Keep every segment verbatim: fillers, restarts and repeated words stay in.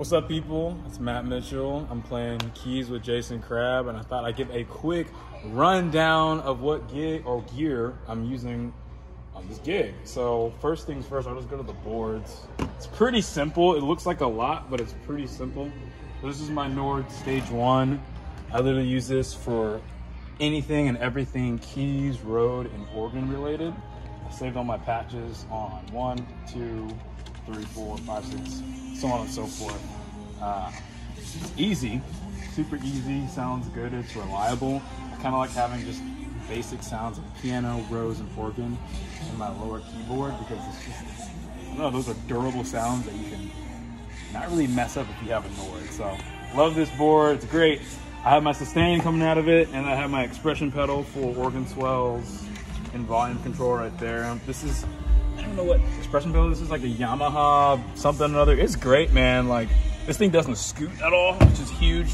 What's up, people? It's Matt Mitchell. I'm playing keys with Jason Crabb, and I thought I'd give a quick rundown of what gig or gear I'm using on this gig. So first things first, I'll just go to the boards. It's pretty simple. It looks like a lot, but it's pretty simple. This is my Nord Stage One. I literally use this for anything and everything keys, road, and organ related. I saved all my patches on one, two, three, four, five, six, so on and so forth. Uh, it's easy, super easy, sounds good, it's reliable. I kind of like having just basic sounds of piano, rose, and organ in my lower keyboard because it's just, I don't know, those are durable sounds that you can not really mess up if you have a Nord. So, love this board, it's great. I have my sustain coming out of it, and I have my expression pedal for organ swells and volume control right there. This is, I don't know what expression pedal this is, like a Yamaha something or other. It's great, man. Like, this thing doesn't scoot at all, which is huge.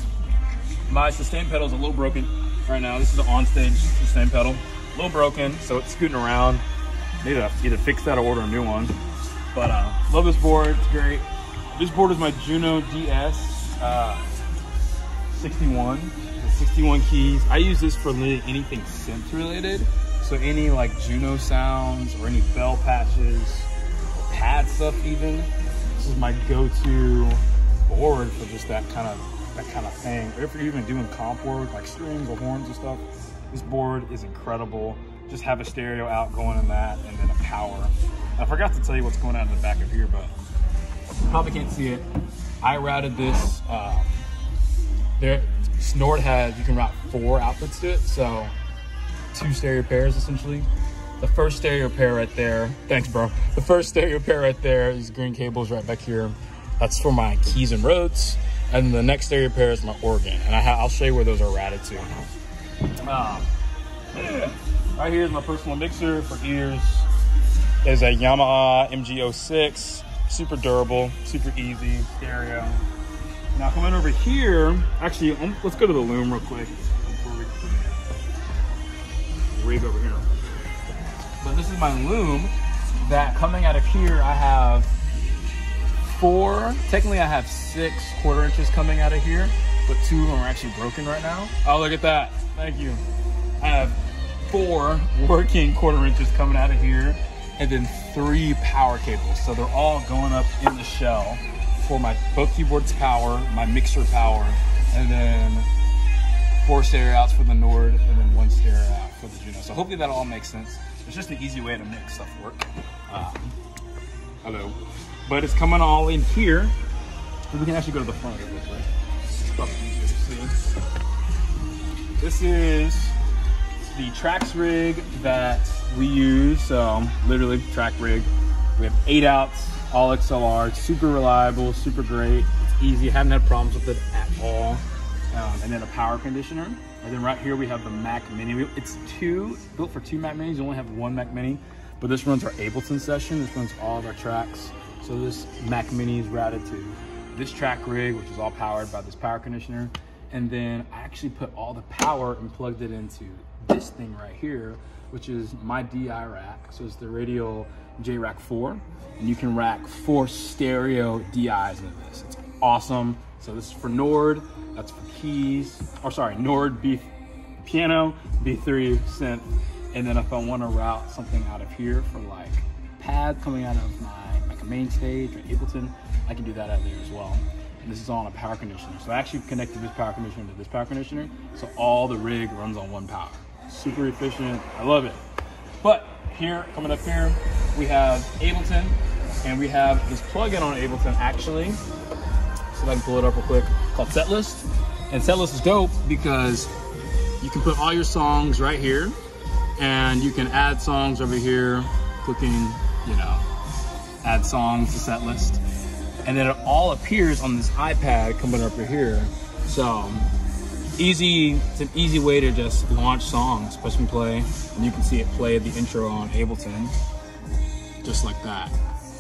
My sustain pedal is a little broken right now. This is the on-stage sustain pedal, a little broken, so it's scooting around. Need to either fix that or order a new one. But uh, love this board, it's great. This board is my Juno D S uh, sixty-one, the sixty-one keys. I use this for literally anything synth related. So any like Juno sounds or any bell patches, or pad stuff even. This is my go-to board for just that kind of that kind of thing. Or if you're even doing comp work like strings or horns and stuff, this board is incredible. Just have a stereo out going in that, and then a power. I forgot to tell you what's going on in the back of here, but you probably can't see it. I routed this. Um, there, Nord has, you can route four outputs to it, so two stereo pairs essentially. The first stereo pair right there, thanks bro. The first stereo pair right there, these green cables right back here, that's for my keys and roads. And the next stereo pair is my organ. And I ha I'll show you where those are routed to. Um, yeah. Right here is my personal mixer for ears. There's a Yamaha M G oh six, super durable, super easy stereo. Now coming over here, actually, um, let's go to the loom real quick. Rig over here. But this is my loom that coming out of here, I have four, technically I have six quarter inches coming out of here, but two of them are actually broken right now. Oh, look at that. Thank you. I have four working quarter inches coming out of here, and then three power cables. So they're all going up in the shell for my both keyboards power, my mixer power, and then four stereo outs for the Nord, and then one stereo out for the Juno. So hopefully that all makes sense. It's just an easy way to make stuff work. Um, hello. But it's coming all in here. We can actually go to the front of this, right? It's probably easier to see. This is the Trax rig that we use. So literally track rig. We have eight outs, all X L R, super reliable, super great. It's easy, haven't had problems with it at all. Um, and then a power conditioner. And then right here we have the Mac Mini. It's two, built for two Mac Minis. You only have one Mac Mini, but this runs our Ableton session. This runs all of our tracks. So this Mac Mini is routed to this track rig, which is all powered by this power conditioner. And then I actually put all the power and plugged it into this thing right here, which is my D I rack. So it's the Radial J Rack four. And you can rack four stereo D Is into this. It's awesome. So this is for Nord, that's for keys, or sorry, Nord B piano, B three synth. And then if I want to route something out of here for like pad coming out of my like a main stage or Ableton, I can do that out there as well. And this is all on a power conditioner. So I actually connected this power conditioner to this power conditioner, so all the rig runs on one power. Super efficient, I love it. But here, coming up here, we have Ableton, and we have this plugin on Ableton actually. So if I can pull it up real quick, called Setlist. And Setlist is dope because you can put all your songs right here, and you can add songs over here, clicking, you know, add songs to Setlist. And then it all appears on this iPad coming up here. So easy, it's an easy way to just launch songs, push and play, and you can see it play the intro on Ableton, just like that.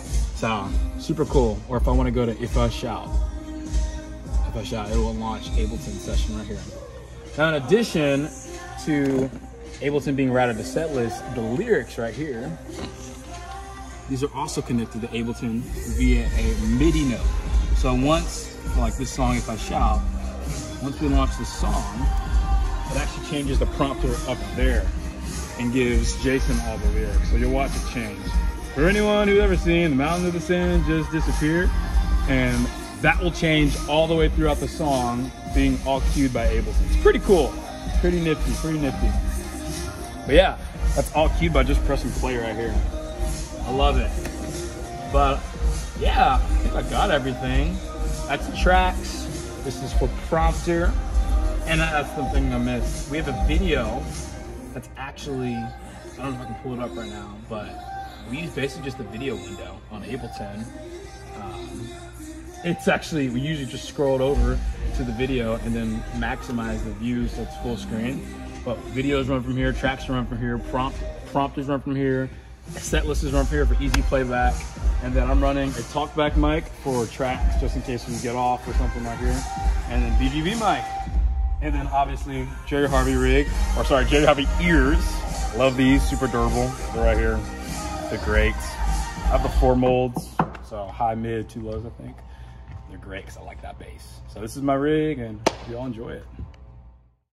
So super cool. Or if I want to go to If I Shout, If I Shout, it will launch Ableton session right here. Now, in addition to Ableton being routed to Setlist, the lyrics right here, these are also connected to Ableton via a MIDI node. So once So like this song, If I Shout, once we launch this song, it actually changes the prompter up there and gives Jason all the lyrics. So you'll watch it change. For anyone who's ever seen The Mountain of the Sin just disappeared, and that will change all the way throughout the song, being all cued by Ableton. It's pretty cool, pretty nifty, pretty nifty. But yeah, that's all cued by just pressing play right here. I love it. But yeah, I think I got everything. That's tracks. This is for prompter. And that's the thing I missed. We have a video that's actually, I don't know if I can pull it up right now, but we use basically just the video window on Ableton. Um, it's actually, we usually just scroll it over to the video and then maximize the view so it's full screen. But videos run from here, tracks run from here, prompt prompters run from here, set lists run from here for easy playback. And then I'm running a talkback mic for tracks just in case we get off or something right here. And then B G B mic. And then obviously Jerry Harvey rig, or sorry, Jerry Harvey ears. Love these, super durable. They're right here, they're great. I have the four molds, so high, mid, two lows, I think. They're great because I like that bass. So this is my rig and you all enjoy it.